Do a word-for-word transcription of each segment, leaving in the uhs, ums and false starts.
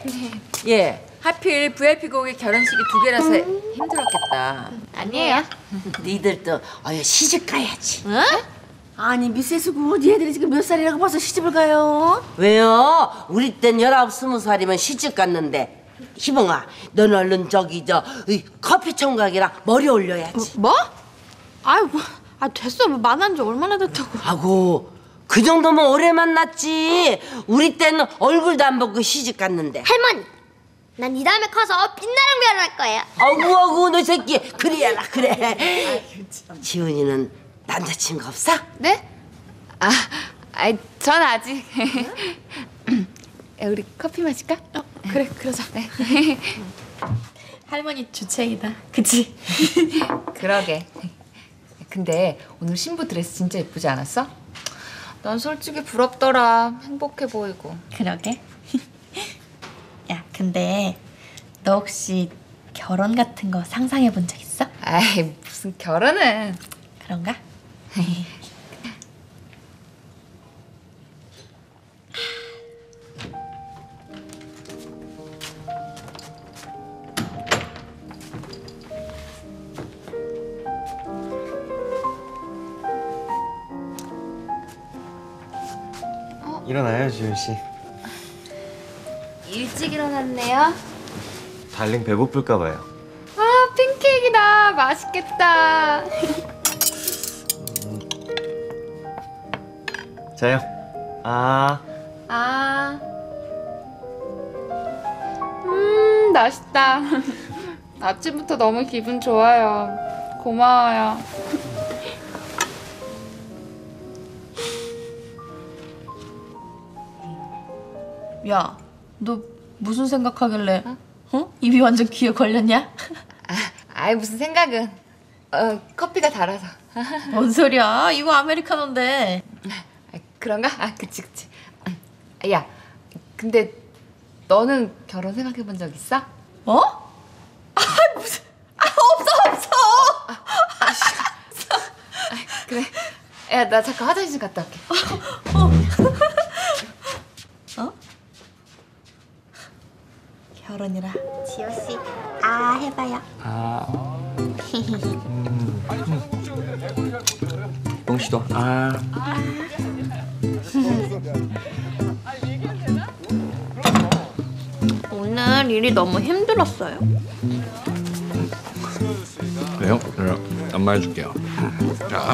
예, 하필 브이아이피 고객 결혼식이 두 개라서 힘들었겠다. 아니에요. 니들도 어여 시집 가야지. 응? 아니 미세스 구 니애들이 지금 몇 살이라고 벌써 시집을 가요? 왜요? 우리 땐 열아홉 스무 살이면 시집 갔는데. 희봉아, 넌 얼른 저기 저 이, 커피 총각이랑 머리 올려야지. 뭐? 아유, 뭐, 아 됐어. 뭐 만난 지 얼마나 됐다고. 아고, 그 정도면 오래 만났지. 우리 때는 얼굴도 안 보고 시집 갔는데. 할머니, 난 이 다음에 커서 빛나랑 결혼할 거예요. 아구 아구 너 새끼 그래야라 그래. 지훈이는 남자친구 없어? 네? 아, 아이 전 아직. 야, 우리 커피 마실까? 어, 그래, 그러자. 네. 할머니 주책이다. 그치? 그러게. 근데 오늘 신부 드레스 진짜 예쁘지 않았어? 난 솔직히 부럽더라. 행복해 보이고. 그러게. 야, 근데 너 혹시 결혼 같은 거 상상해 본 적 있어? 아이, 무슨 결혼은. 그런가? 일어나요, 지훈 씨. 일찍 일어났네요. 달링 배고플까 봐요. 아, 팬케이크다. 맛있겠다. 자요. 아. 아. 음, 맛있다. 아침부터 너무 기분 좋아요. 고마워요. 야, 너 무슨 생각하길래 어? 어? 입이 완전 귀에 걸렸냐? 아, 아이 무슨 생각은. 어, 커피가 달아서. 뭔 소리야? 이거 아메리카노인데. 아, 그런가? 아, 그치 그치. 야, 근데 너는 결혼 생각해 본 적 있어? 어? 아, 무슨? 아, 없어 없어. 아, 아, 아, 그래. 야, 나 잠깐 화장실 갔다 올게. 어? 어? 결혼이라. 지호 씨, 아 해봐요. 아. 똥 씨도 아. 오늘 일이 너무 힘들었어요. 그래요? 그럼 안마 해줄게요. 자,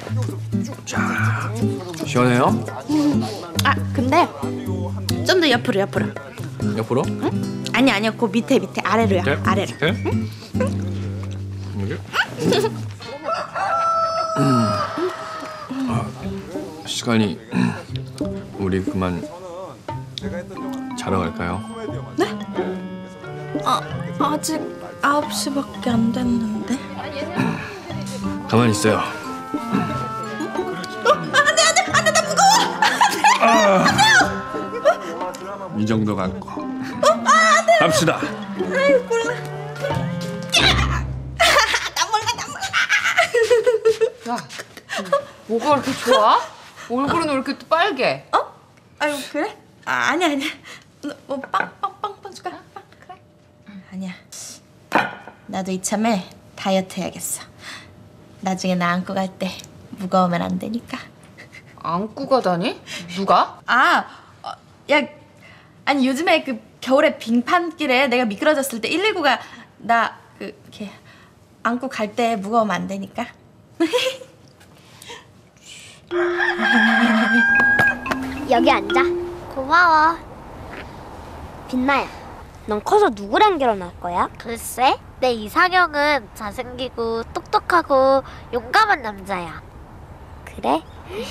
자, 시원해요? 아, 근데 좀 더 옆으로 옆으로. 옆으로? 응? 아니 아니야, 그 밑에 밑에 아래로야. 밑에? 아래로. 밑에? 응? 이게? 아, 시간이 우리 그만 자러 갈까요? 네? 아, 아직 아홉 시밖에 안 됐는데. 가만히 있어요. 어, 안돼 안돼 안돼, 나 무거워. 아, 이 정도 갖고 어, 아, 안돼. 갑시다. 아이고 몰라. 나 몰라 나 몰라. 야, 뭐가 이렇게 좋아? 얼굴은 왜 이렇게 또 빨개? 어? 아유 그래? 아, 아니야 아니야. 뭐빵빵빵빵 줄까? 빵 그래. 아니야. 나도 이참에 다이어트 해야겠어. 나중에 나 안고 갈 때 무거우면 안 되니까. 안고 가다니? 누가? 아, 어, 야, 아니 요즘에 그 겨울에 빙판길에 내가 미끄러졌을 때 일일구가 나 그 이렇게 안고 갈 때 무거우면 안 되니까. 여기 앉아. 고마워. 빛나야, 넌 커서 누구랑 결혼할 거야? 글쎄, 내 이상형은 잘생기고 똑똑하고 용감한 남자야. 그래?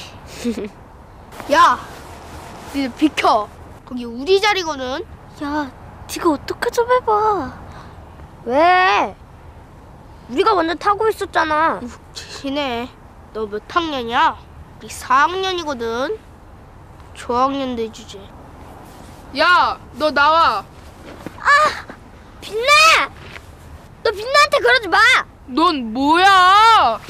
야, 니들 비켜. 거기 우리 자리거든. 야, 네가 어떻게 좀 해봐. 왜? 우리가 먼저 타고 있었잖아. 웃기네. 너 몇 학년이야? 우리 사 학년이거든. 저학년 내주제. 야, 너 나와. 아! 빛나야! 너 빛나한테 그러지 마! 넌 뭐야?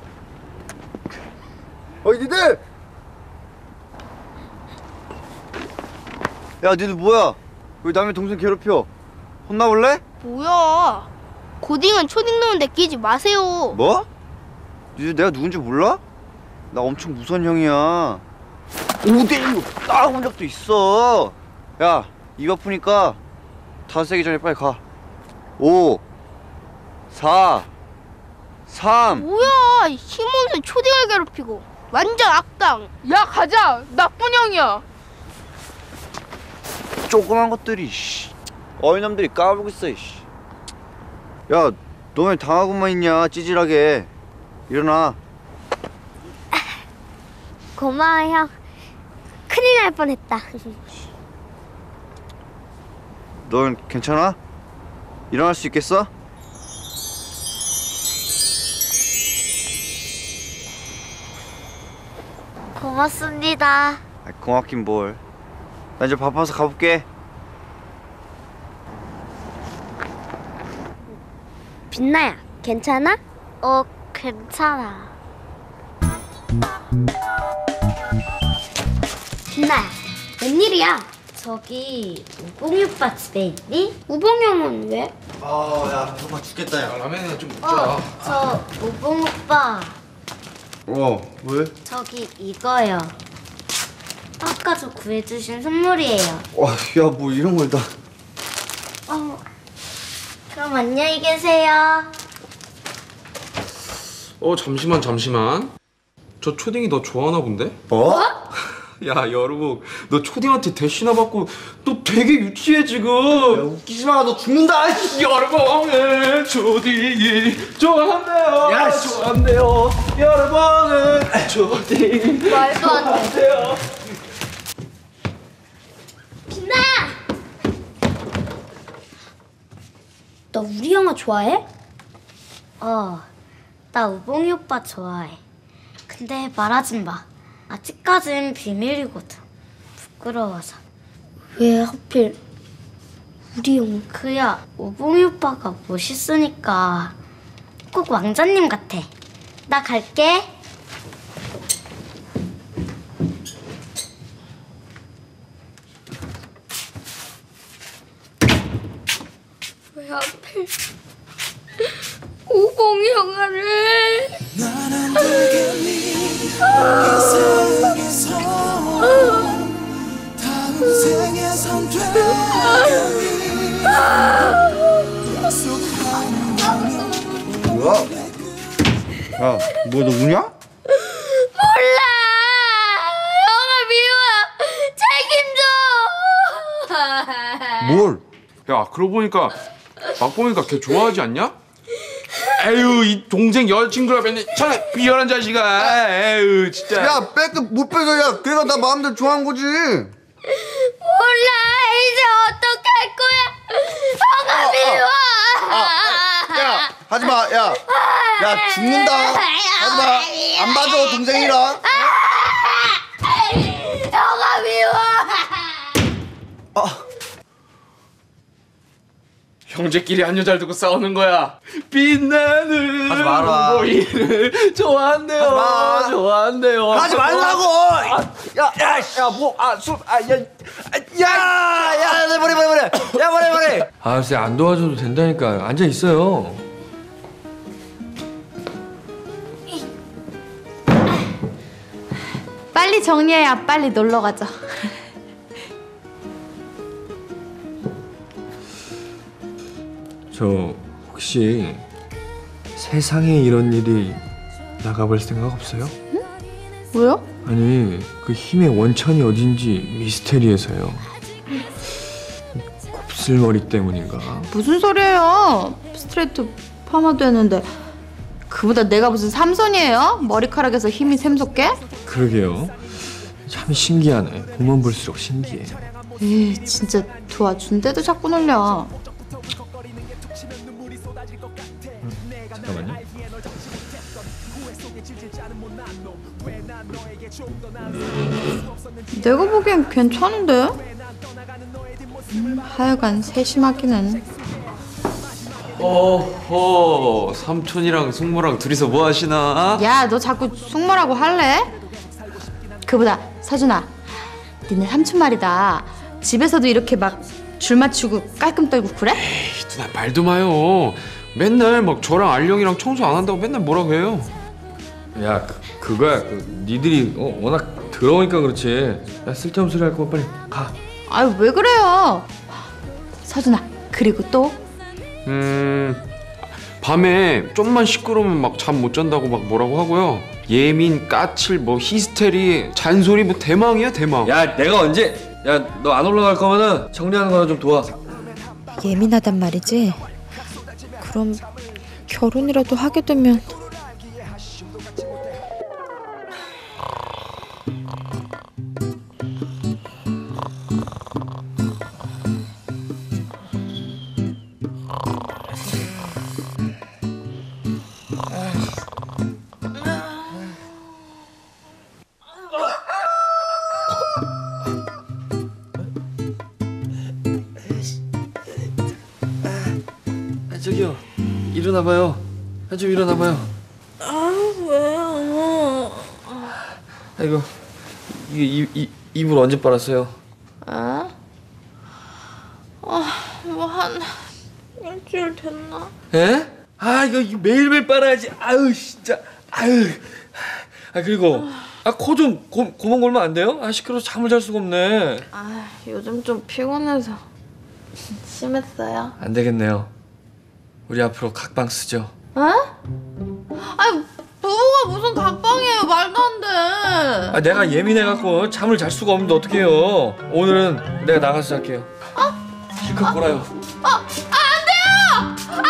어이 니들! 야 니들 뭐야? 왜 남의 동생 괴롭혀? 혼나볼래? 뭐야? 고딩은 초딩 노는데 끼지 마세요. 뭐? 니들 내가 누군지 몰라? 나 엄청 무서운 형이야. 오 대 일로 따라온 적도 있어. 야, 입 아프니까 다 세기 전에 빨리 가. 오, 사, 삼. 뭐야? 힘없는 초딩을 괴롭히고 완전 악당. 야 가자. 나쁜 형이야. 조그만 것들이 씨. 어이놈들이 까불고 있어. 씨. 야, 너 왜 당하고만 있냐? 찌질하게. 일어나. 고마워 형. 큰일 날 뻔했다. 넌 괜찮아? 일어날 수 있겠어? 고맙습니다. 아, 고맙긴 뭘. 나 이제 바빠서 가볼게. 빛나야, 괜찮아? 어, 괜찮아. 빛나야, 웬일이야? 저기 우봉이 오빠 집에 있니? 우봉이 형은 왜? 아, 야, 배고파 죽겠다, 야. 라면이나 좀 어, 저 우봉 오빠 어, 왜? 저기 이거요. 아까 저 구해주신 선물이에요. 와, 야, 뭐 이런 걸 다. 어, 그럼 안녕히 계세요. 어 잠시만 잠시만 저 초딩이 너 좋아하나 본데? 뭐? 야 여러분 너 초딩한테 대시나 받고 너 되게 유치해 지금. 야, 웃기지 마, 너 죽는다. 여러분은 초딩이 좋아한대요. 야, 씨. 좋아한대요. 여러분은 초딩 말도 안 돼. 좋아한대요. 빛나야! 너 우리 영화 좋아해? 어, 나 우봉이 오빠 좋아해. 근데 말하지 마. 아직까진 비밀이거든. 부끄러워서. 왜 하필 우리 영화? 그야 우봉이 오빠가 멋있으니까 꼭 왕자님 같아. 나 갈게. 왜 하필 우봉이 영화를? 뭐야? 야, 뭐 너 우냐? 몰라. 영화 미워. 책임져. 뭘? 야 그러고 보니까 막 보니까 걔 좋아하지 않냐? 에휴 이 동생 여자친구라 맨날 참 비열한 자식아. 에휴 진짜. 야, 뺏겨 못 뺏어. 야, 걔가 나 마음대로 좋아한 거지. 몰라. 이제 어떡할 거야. 영화 미워. 야, 하지 마. 야, 야, 죽는다. 하지 마. 안 봐줘, 동생이라. 영화 미워. 아. 형제끼리 한 여자를 두고 싸우는 거야. 빛나는 하지 마라. 보이를 좋아한대요. 하지 마. 좋아한대요. 하지 말라고. 야, 야, 야, 뭐, 아, 술, 아, 야, 야, 야, 내 머리, 머리, 머리. 야, 머리, 머리. 아, 쎄 안 도와줘도 된다니까. 앉아 있어요. 빨리 정리해야 빨리 놀러 가죠. 저 혹시 세상에 이런 일이 나가볼 생각 없어요? 왜요? 아니 그 힘의 원천이 어딘지 미스테리해서요. 곱슬머리 때문인가? 무슨 소리예요? 스트레이트 파마도 했는데 그보다 내가 무슨 삼선이에요? 머리카락에서 힘이 샘솟게? 그러게요. 참 신기하네. 보면 볼수록 신기해. 에이 진짜 도와준데도 자꾸 놀려. 잠깐만요. 내가 보기엔 괜찮은데? 음, 하여간 세심하기는. 어허 삼촌이랑 숙모랑 둘이서 뭐 하시나? 야, 너 자꾸 숙모라고 할래? 그보다 서준아, 니네 삼촌 말이다. 집에서도 이렇게 막 줄 맞추고 깔끔 떨고 그래? 에이, 누나 말도 마요. 맨날 막 저랑 알령이랑 청소 안 한다고 맨날 뭐라고 해요. 야 그, 그거야 그, 니들이 어, 워낙 더러우니까 그렇지. 야 쓸데없는 소리 할 거면 빨리 가. 아유 왜 그래요? 서준아 그리고 또? 음 밤에 좀만 시끄러우면 막 잠 못 잔다고 막 뭐라고 하고요. 예민, 까칠, 뭐 히스테리, 잔소리 뭐 대망이야 대망. 야 내가 언제? 야 너 안 올라갈 거면은 정리하는 거나 좀 도와. 예민하단 말이지? 그럼 결혼이라도 하게 되면 아, 저기요 일어나봐요. 아, 좀 일어나봐요. 아 왜요? 아이고 이게 이, 이, 이불 언제 빨았어요? 아? 아뭐한 일주일 됐나? 에? 아 이거 매일매일 빨아야지. 아유 진짜 아유. 아 그리고 아 코 좀 고멍 골면 안 돼요? 아 시끄러워서 잠을 잘 수가 없네. 아 요즘 좀 피곤해서 심했어요. 안 되겠네요. 우리 앞으로 각방 쓰죠. 어? 아니 부부가 무슨 각방이에요? 말도 안 돼. 아 내가 예민해갖고 잠을 잘 수가 없는데 어떡해요. 오늘은 내가 나가서 잘게요. 어? 실컷 골아요. 어? 아, 안 돼요!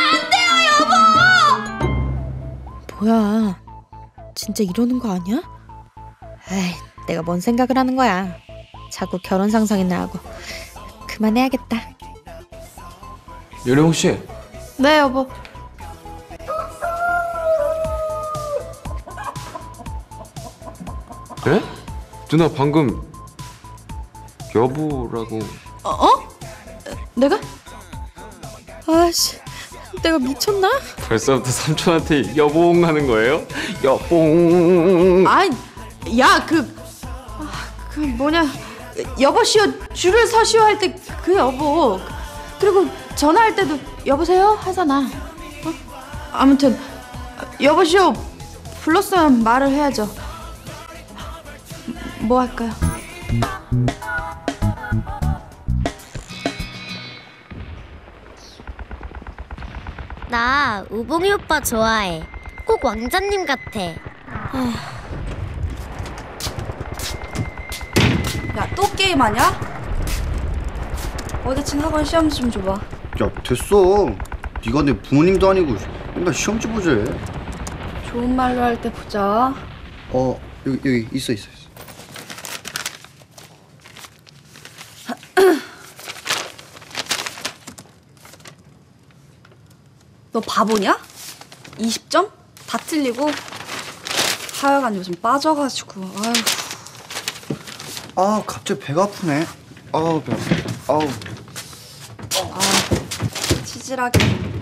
안 돼요, 여보! 뭐야? 진짜 이러는 거 아니야? 에이, 내가 뭔 생각을 하는 거야. 자꾸 결혼 상상이나 하고. 그만해야겠다. 여령 씨. 네, 여보. 에? 누나 방금 여보라고. 어? 어? 내가? 아씨, 내가 미쳤나? 벌써부터 삼촌한테 여봉 하는 거예요? 여봉. 아이, 야, 그, 아, 그 뭐냐, 여보시오 줄을 서시오 할 때 그 여보. 그리고 전화할 때도 여보세요 하잖아. 어? 아무튼 여보시오 불렀으면 말을 해야죠. 뭐 할까요? 나 우봉이 오빠 좋아해. 꼭 왕자님 같아. 야, 또 게임하냐? 어디 친 학원 시험지 좀 줘봐. 야 됐어. 네가 내 부모님도 아니고 맨날 시험지 보재. 좋은 말로 할 때 보자. 어 여기 여기 있어 있어 있어. 너 바보냐? 이십 점? 다 틀리고. 하여간 요즘 빠져가지고. 아휴. 아 갑자기 배가 아프네. 아우 배 아파. 아우. 아, 치질하게.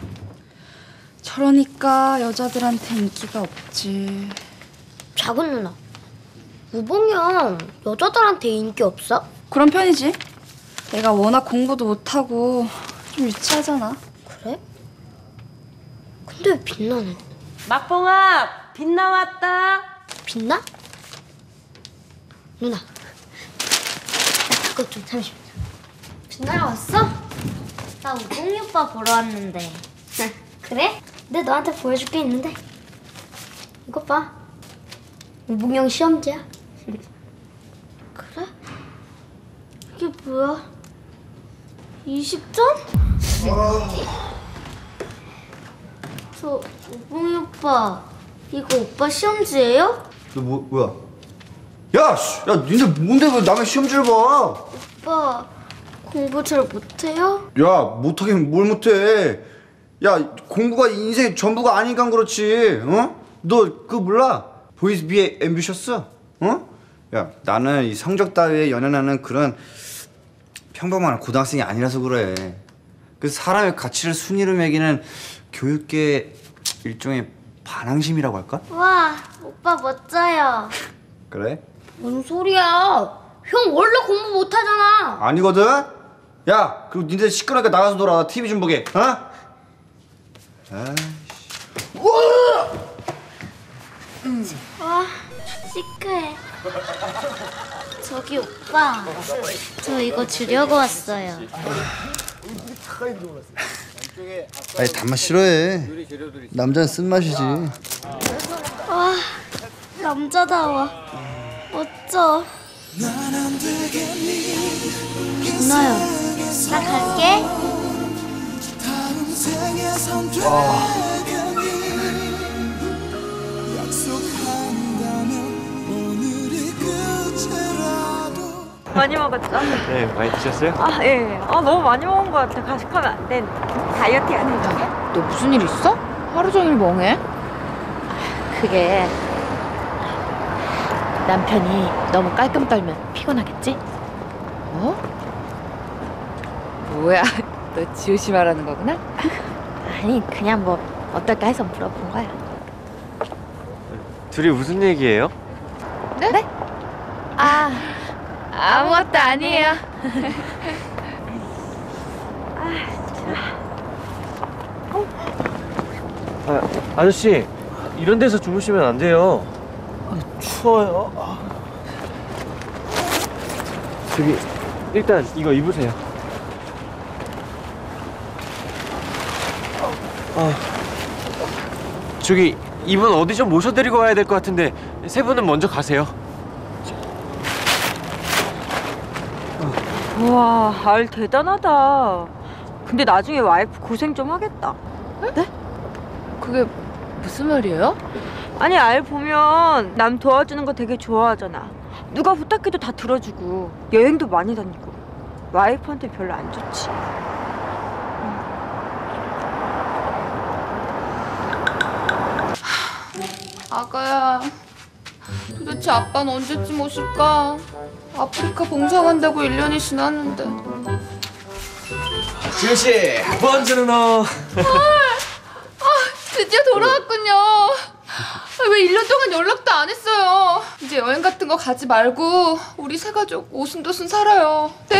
저러니까 여자들한테 인기가 없지. 작은 누나, 우봉이 형 여자들한테 인기 없어? 그런 편이지. 내가 워낙 공부도 못하고 좀 유치하잖아. 그래? 근데 왜 빛나는? 막봉아 빛나 왔다. 빛나? 누나, 나 그거 좀 잠시만. 빛나러 왔어? 나 우봉이 오빠 보러 왔는데. 그래? 근데 너한테 보여줄 게 있는데. 이거 봐. 우봉이 형 시험지야. 그래? 이게 뭐야? 이십 점? 저 우봉이 오빠, 이거 오빠 시험지예요? 너 뭐 뭐야? 야, 씨, 야, 니네 뭔데 왜 남의 시험지를 봐? 오빠 공부 잘 못해요? 야, 못하긴 뭘 못해. 야, 공부가 인생의 전부가 아니니까 그렇지. 어? 너 그거 몰라? 보이스 비에 앰비셔스? 어? 야, 나는 이 성적 따위에 연연하는 그런 평범한 고등학생이 아니라서 그래. 그 사람의 가치를 순위로 매기는 교육계의 일종의 반항심이라고 할까? 와, 오빠 멋져요. 그래? 뭔 소리야? 형 원래 공부 못하잖아. 아니거든? 야, 그리고 니들 시끄러우니까 나가서 놀아. 티비 좀 보게. 어? 아이씨. 우와! 와, 시크해. 저기 오빠, 저 이거 주려고 왔어요. 아니 단맛 싫어해. 남자는 쓴맛이지. 와, 남자다워. 멋져. 준아야, 나 갈게. 많이 먹었죠? 네, 많이 드셨어요? 아, 예. 아, 너무 많이 먹은 것 같아. 가식하면 안 돼. 다이어트 해야 되잖아. 너 무슨 일 있어? 하루 종일 멍해? 그게 남편이 너무 깔끔 떨면 피곤하겠지? 어? 뭐야, 너 지우씨 말하는 거구나? 아니, 그냥 뭐 어떨까 해서 물어본 거야. 둘이 무슨 얘기예요? 네? 네? 아, 아무것도 아니에요. 아, 아저씨, 이런 데서 주무시면 안 돼요. 추워요. 아. 저기, 일단 이거 입으세요. 아, 저기 이분 어디 좀 모셔드리고 와야 될 것 같은데 세 분은 먼저 가세요. 우와, 알 대단하다. 근데 나중에 와이프 고생 좀 하겠다. 네? 그게 무슨 말이에요? 아니, 알 보면 남 도와주는 거 되게 좋아하잖아. 누가 부탁해도 다 들어주고 여행도 많이 다니고. 와이프한테 별로 안 좋지. 아가야, 도대체 아빠는 언제쯤 오실까? 아프리카 봉사 간다고 일 년이 지났는데. 지우씨, 먼저 누나. 아, 드디어 돌아왔군요. 아, 왜 일 년 동안 연락도 안 했어요? 이제 여행 같은 거 가지 말고 우리 세 가족 오순도순 살아요. 네?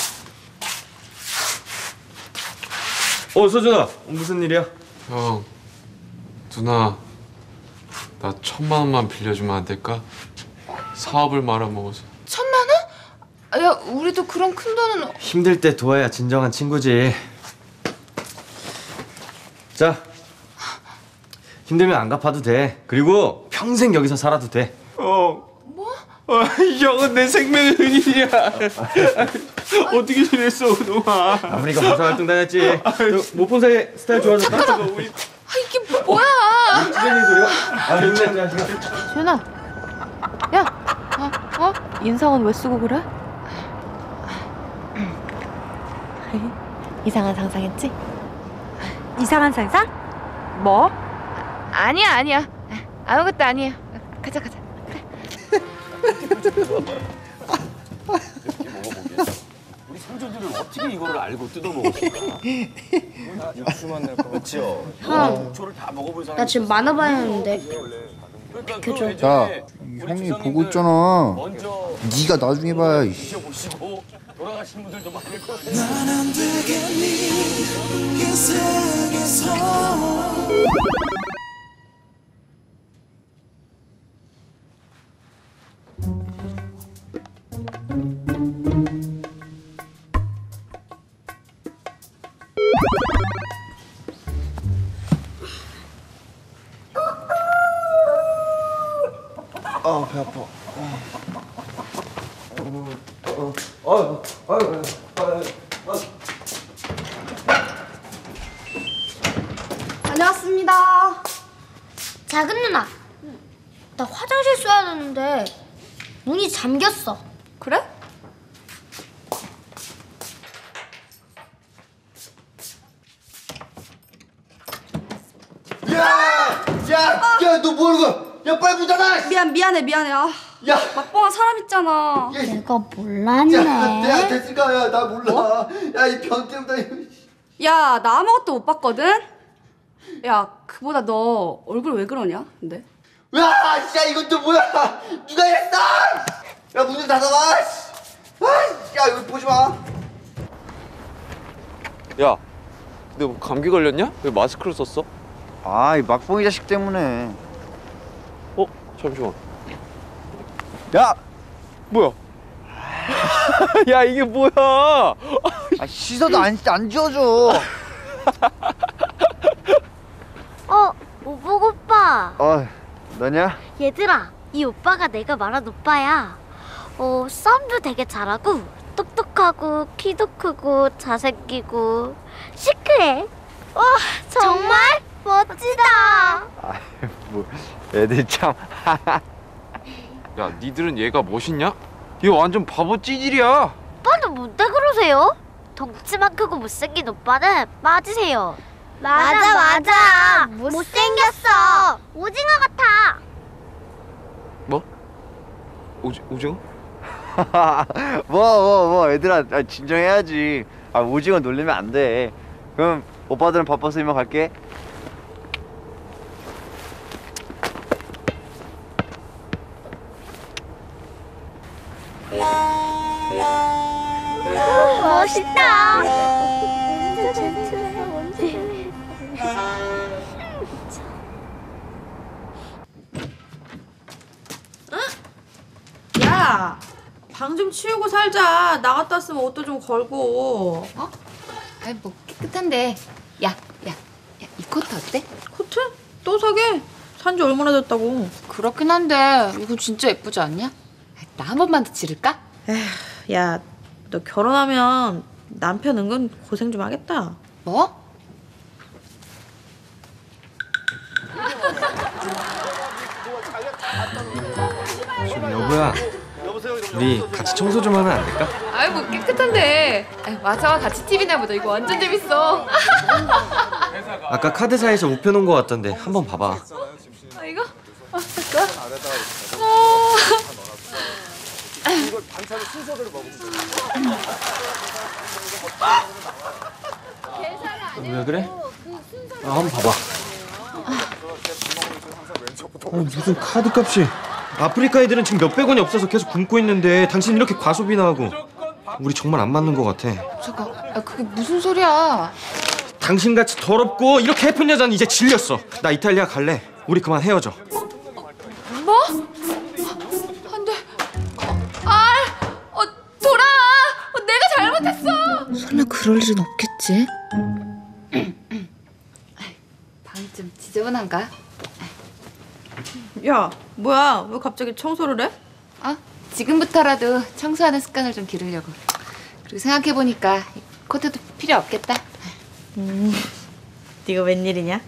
어, 서준아, 무슨 일이야? 형, 누나, 나 천만 원만 빌려주면 안 될까? 사업을 말아먹어서. 천만 원? 야, 우리도 그런 큰 돈은. 힘들 때 도와야 진정한 친구지. 자, 힘들면 안 갚아도 돼. 그리고 평생 여기서 살아도 돼. 어. 뭐? 아, 형은 내 생명의 은인이야. 어떻게 지냈어, 그동안? 아프리카 봉사활동 다녔지. 못 본 사이에 스타일 좋아졌다. 아, 이게 뭐야? 찌개님 소리가? 아, 힘내, 자식아. 준아, 야, 어? 어? 인상은 왜 쓰고 그래? 이상한 상상했지? 이상한 상상? 뭐? 아니야, 아니야. 아무것도 아니에요. 가자, 가자. 우리 손주들은 어떻게 이거를 알고 뜯어먹었을까? 육수만 낼 거 같지요? 형, 초를 다 먹어볼 사람. 나 지금 만화 봐야 하는데. 비켜줘. 야, 형이 보고 있잖아. 네가 나중에 봐야. 보시고 돌아가신 분들도 많을 거야. 난안 되겠니 인생에서. 아, 배 아파. 어, 어, 어, 어, 어, 어. 다녀왔습니다. 작은 누나, 나 화장실 써야 되는데 문이 잠겼어. 그래? 야! 야! 야, 너 뭐 하는 거야? 야, 빨리 문 닫아! 미안, 미안해, 미안해. 아, 야! 막봉한 사람 있잖아. 내가 몰랐네. 야, 내가 됐을까? 야, 나 몰라. 야, 이 변태보다. 야, 나 아무것도 못 봤거든? 야, 그보다 너 얼굴 왜 그러냐, 근데? 야, 진짜 이건 또 뭐야? 누가 했어? 야, 문 좀 닫아봐. 아, 야, 이거 보지 마. 야, 너 뭐 감기 걸렸냐? 왜 마스크를 썼어? 아, 이 막봉이 자식 때문에. 어? 잠시만. 야! 뭐야? 야, 이게 뭐야? 아, 씻어도 안, 안 지워져. 어, 오복 오빠. 어, 너냐? 얘들아, 이 오빠가 내가 말한 오빠야. 어, 싸움도 되게 잘하고 똑똑하고 키도 크고 잘생기고 시크해. 와, 정말 멋지다. 아, 뭐 애들 참. 야, 니들은 얘가 멋있냐? 얘 완전 바보 찌질이야. 오빠는 뭔데 그러세요? 덩치만 크고 못생긴 오빠는 맞으세요. 맞아 맞아. 못생겼어. 오징어 같아. 뭐? 오지, 오징어? 뭐, 뭐, 뭐, 얘들아, 아, 진정해야지. 아, 오징어 놀리면 안 돼. 그럼 오빠들은 바빠서 이만 갈게. 멋있다. 야, 방 좀 치우고 살자. 나갔다 왔으면 옷도 좀 걸고. 어? 아이 뭐 깨끗한데. 야, 야, 야, 이 코트 어때? 코트? 또 사게? 산지 얼마나 됐다고. 그렇긴 한데 이거 진짜 예쁘지 않냐? 나 한 번만 더 지를까? 에휴, 야, 너 결혼하면 남편 은근 고생 좀 하겠다. 뭐? 저기 여보야, 우리 같이 청소 좀 하면 안 될까? 아이 뭐 깨끗한데. 아이, 마사와 같이 티비나 보자. 이거 완전 재밌어. 아까 카드사에서 우편온 거 같던데 한번 봐봐. 아 이거? 아 잠깐. 어. 이걸 반찬을 순서대로 먹으면 왜 그래? 아, 한번 봐봐. 아니, 무슨 카드값이 아프리카 애들은 지금 몇백 원이 없어서 계속 굶고 있는데 당신 이렇게 과소비나 하고 우리 정말 안 맞는 것 같아. 잠깐. 아 그게 무슨 소리야? 당신같이 더럽고 이렇게 예쁜 여자는 이제 질렸어. 나 이탈리아 갈래. 우리 그만 헤어져. 뭐? 안 돼. 아, 어, 돌아. 어, 내가 잘못했어. 설마 그럴 일은 없겠지? 방이 좀 지저분한가? 야, 뭐야? 왜 갑자기 청소를 해? 어? 지금부터라도 청소하는 습관을 좀 기르려고. 그리고 생각해보니까 코트도 필요 없겠다. 음, 네가 웬일이냐?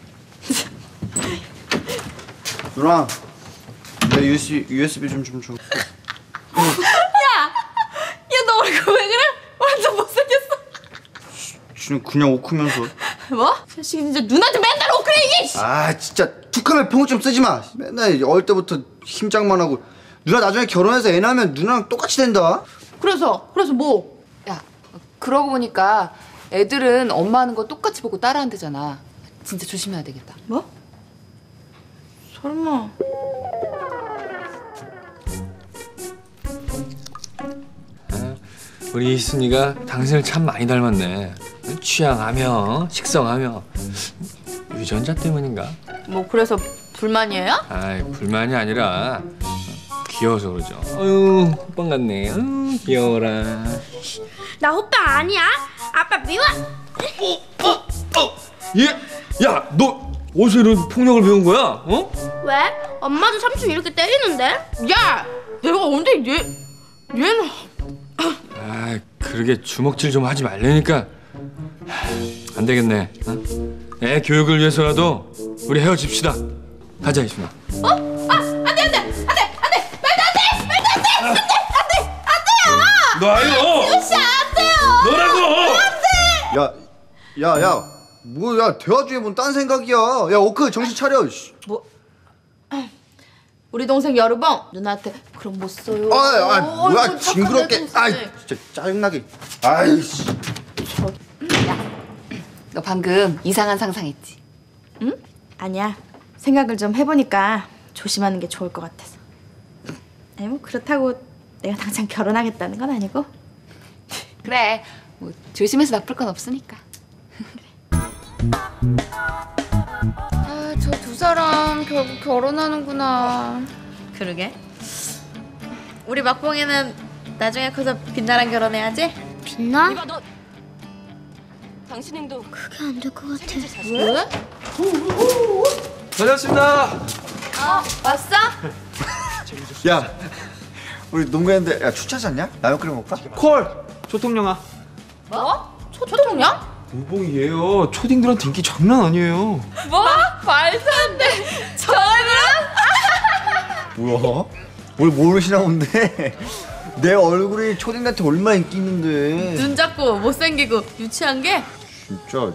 누나, 내 유에스비 유에스비 좀 좀 줘. 야, 야, 너 얼굴 왜 그래? 완전 못생겼어. 지금 그냥 옷 크면서. 뭐? 자식이 진짜 누나한테 맨날 옷 그래 이게. 아, 진짜 툭하면 평을 좀 쓰지 마. 맨날 어릴 때부터 힘짝만 하고. 누나 나중에 결혼해서 애 낳으면 누나랑 똑같이 된다. 그래서 그래서 뭐? 야, 그러고 보니까 애들은 엄마 하는 거 똑같이 보고 따라한대잖아. 진짜 조심해야 되겠다. 뭐? 설마. 우리 이순이가 당신을 참 많이 닮았네. 취향하며 식성하며. 유전자 때문인가? 뭐 그래서 불만이에요? 아이, 불만이 아니라 귀여워서 그러죠. 아유, 호빵 같네. 아유, 귀여워라. 나 오빠 아니야? 아빠 미워. 얘, 야, 너 어디서 이런 폭력을 배운 거야? 어? 왜? 엄마도 삼촌 이렇게 때리는데? 야, 내가 언제 얘 얘는. 아, 그러게 주먹질 좀 하지 말라니까. 안 되겠네. 어? 애 교육을 위해서라도 우리 헤어집시다. 가자, 이순아. 어? 아, 안 돼, 안 돼, 안 돼, 안 돼, 말도 안 돼, 말도 안 돼, 안 돼, 안 돼, 안 돼요. 너 아니요. 이거 진짜 안 돼요. 너라고. 안 돼. 야, 야, 야, 뭐야? 대화 중에 뭔 딴 생각이야? 야, 오크 정신 차려. 뭐? 우리 동생 여르봉 누나한테 그럼 못 써요. 아, 아, 어, 뭐야? 이거 착한 징그럽게. 내 동생. 아, 진짜 짜증나게. 아이씨. 너 방금 이상한 상상했지? 응? 아니야. 생각을 좀 해보니까 조심하는 게 좋을 것 같아서. 아니 뭐 그렇다고 내가 당장 결혼하겠다는 건 아니고. 그래, 뭐 조심해서 나쁠 건 없으니까. 아, 저 두 사람 결국 결혼하는구나. 그러게. 우리 막봉이는 나중에 커서 빛나랑 결혼해야지. 빛나? 이봐 너. 당신 행동 그게 안 될 것 같아. 왜? 다녀왔습니다. 어, 왔어? 야, 우리 농구했는데 야 추차지 않냐? 라면 끓여 먹을까? 콜! 초통영아. 뭐? 초통령? 우봉이에요. 초딩들한테 인기 장난 아니에요. 뭐? 말도 안 돼. 저 얼굴은? 뭐야? 뭘 모르시나 본데. 내 얼굴이 초딩한테 얼마나 인기 있는데. 눈 작고 못생기고 유치한 게? 진짜.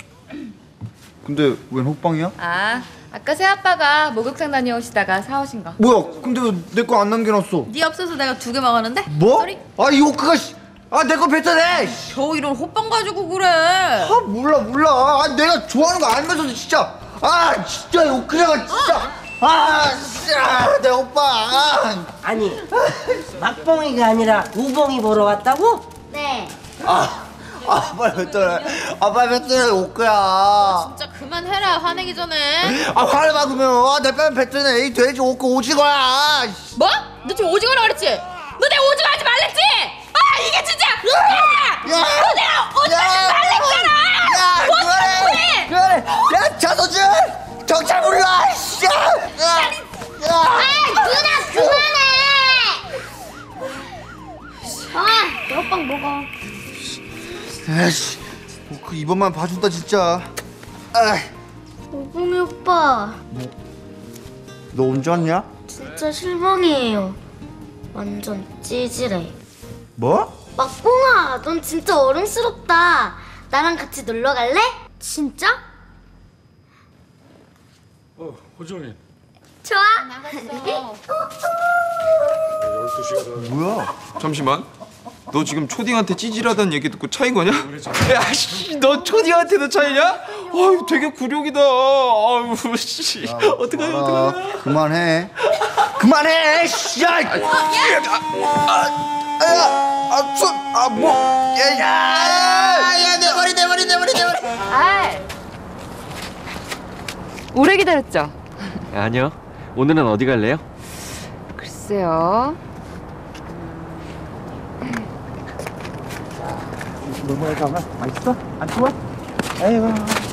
근데 웬 호빵이야? 아, 아까 새아빠가 목욕탕 다녀오시다가 사오신 거. 뭐야? 근데 왜 내 거 안 남겨놨어? 네 없어서 내가 두 개 먹었는데? 뭐? 쏘리? 아, 이 호크가 아, 내 거 뱉어내! 겨우 이런 호빵 가지고 그래. 아, 몰라, 몰라. 아, 내가 좋아하는 거 알면서도 진짜. 아, 진짜 이 호크가 진짜. 아, 진짜 내 오빠. 아. 아니 막봉이가 아니라 우봉이 보러 왔다고? 네. 아, 아, 빨리 뱉어내. 아, 빨리 뱉어내, 호크야. 진짜 그만해라 화내기 전에. 아, 화를 막으면 아, 내 뺨 뱉어내. 이 돼지 호크 오징어야. 뭐? 너 지금 오징어라 그랬지? 너 내가 오징어 하지 말랬지? 아 이게 진짜! 야! 야! 너 내가 오징어 하지 말랬잖아! 야, 그만해! 그만해! 야, 자소준! 경찰 불러! 씨! 야! 야! 아, 누나 그만해! 아, 내 호빵 먹어. 에이씨, 그 이번만 봐준다 진짜. 아, 우봉이 오빠, 너 언제 왔냐? 진짜 실망이에요. 완전 찌질해. 뭐? 막봉아, 넌 진짜 어른스럽다. 나랑 같이 놀러 갈래? 진짜? 어, 호정이. 좋아. 뭐야? 잠시만. 너 지금 초딩한테 찌질하다는 얘기 듣고 차인 거냐? 야, 씨, 너 초딩한테도 차이냐? 아유, 되게 굴욕이다. 아유, 씨. 어떡하냐, 어떡하냐. 그만해. 그만해! 씨! 야! 아, 아, 아, 손, 아, 뭐? 야, 야, 야, 내 머리, 내 머리, 내 머리, 내 머리. 아, 오래 기다렸죠? 아니요. 오늘은 어디 갈래요? 글쎄요. 뭐야, 잠깐. 맛있어? 안 좋아? 에이구.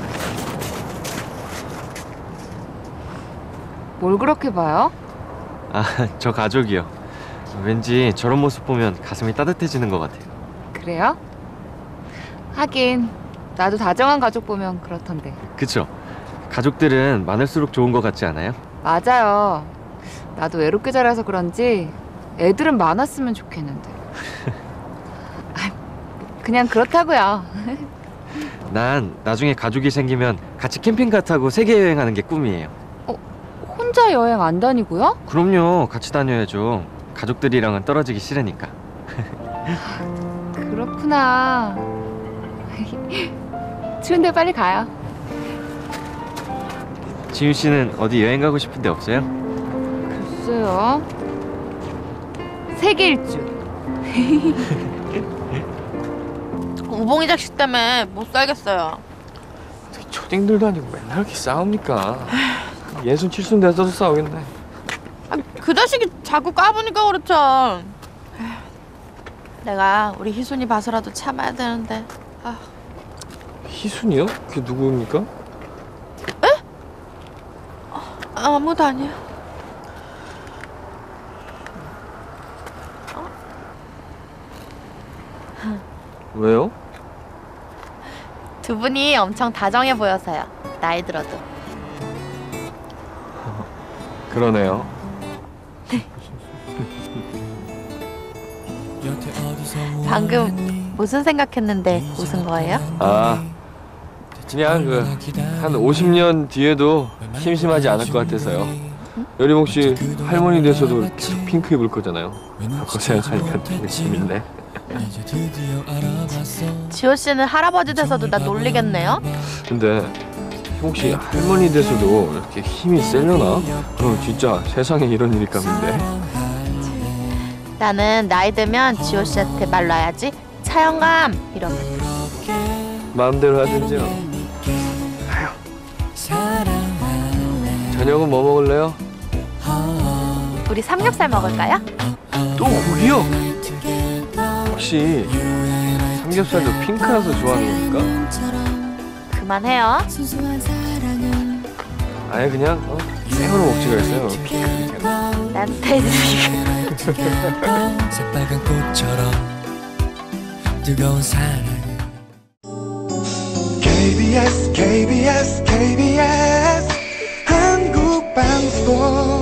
뭘 그렇게 봐요? 아, 저 가족이요. 왠지 저런 모습 보면 가슴이 따뜻해지는 것 같아요. 그래요? 하긴 나도 다정한 가족 보면 그렇던데. 그쵸? 가족들은 많을수록 좋은 것 같지 않아요? 맞아요. 나도 외롭게 자라서 그런지 애들은 많았으면 좋겠는데. 아, 그냥 그렇다고요. 난 나중에 가족이 생기면 같이 캠핑카 타고 세계 여행하는 게 꿈이에요. 혼자 여행 안 다니고요? 그럼요. 같이 다녀야죠. 가족들이랑은 떨어지기 싫으니까. 그렇구나. 추운데 빨리 가요. 지윤 씨는 어디 여행 가고 싶은 데 없어요? 글쎄요. 세계 일주. 우봉이 자식 때문에 못 살겠어요. 초딩들도 아니고 맨날 이렇게 싸웁니까? 예순 칠순 돼서도 싸우겠네. 아, 그 자식이 자꾸 까부니까 그렇죠. 내가 우리 희순이 봐서라도 참아야 되는데. 아. 희순이요? 그게 누구입니까? 에? 아, 아무도 아니야. 어? 왜요? 두 분이 엄청 다정해 보여서요. 나이 들어도. 그러네요. 방금 무슨 생각했는데 웃은 거예요? 아, 그냥 그 한 오십 년 뒤에도 심심하지 않을 것 같아서요. 여리봉 씨 할머니 돼서도 계속 핑크 입을 거잖아요. 그거 생각하니까 되게 재밌네. 지호 씨는 할아버지 돼서도 나 놀리겠네요? 근데 혹시 할머니 돼서도 이렇게 힘이 세려나? 그럼 진짜 세상에 이런 일이 깜인데. 나는 나이 들면 지호 씨한테 말 놔야지. 차영감 이러면. 마음대로 하든지요. 저녁은 뭐 먹을래요? 우리 삼겹살 먹을까요? 또 고기요? 혹시 삼겹살도 핑크라서 좋아하는 겁니까? 그만해요. 아예 그냥 어, 생으로 먹지 그랬어요. 난 돼지. 새빨간 꽃처럼 뜨거운 사랑. 케이비에스 케이비에스 케이비에스 한국방송